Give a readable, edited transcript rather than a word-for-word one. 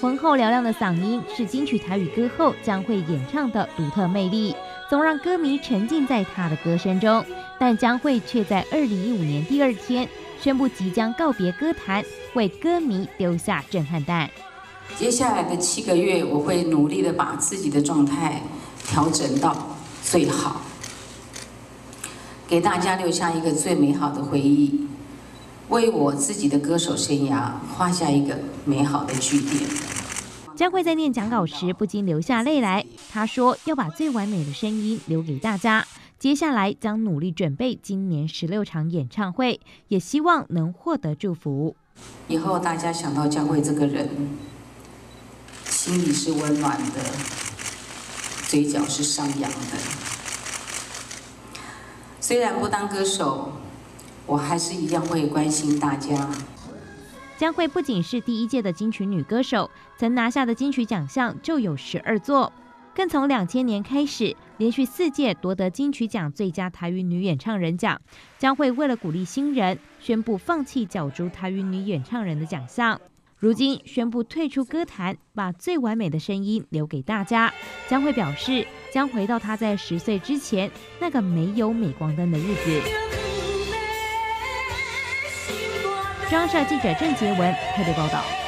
浑厚嘹亮的嗓音是金曲台语歌后将会演唱的独特魅力，总让歌迷沉浸在她的歌声中。但将会却在2015年第2天宣布即将告别歌坛，为歌迷丢下震撼弹。 接下来的7个月，我会努力的把自己的状态调整到最好，给大家留下一个最美好的回忆，为我自己的歌手生涯画下一个美好的句点。 将会在念讲稿时不禁流下泪来，他说要把最完美的声音留给大家，接下来将努力准备今年16场演唱会，也希望能获得祝福。 以后大家想到江蕙这个人，心里是温暖的，嘴角是上扬的。虽然不当歌手，我还是一样会关心大家。 江蕙不仅是第1届的金曲女歌手，曾拿下的金曲奖项就有12座，更从2000年开始连续4届夺得金曲奖最佳台语女演唱人奖。江蕙为了鼓励新人，宣布放弃角逐台语女演唱人的奖项，如今宣布退出歌坛，把最完美的声音留给大家。江蕙表示，将回到她在10岁之前那个没有镁光灯的日子。中央社记者郑杰文特别报道。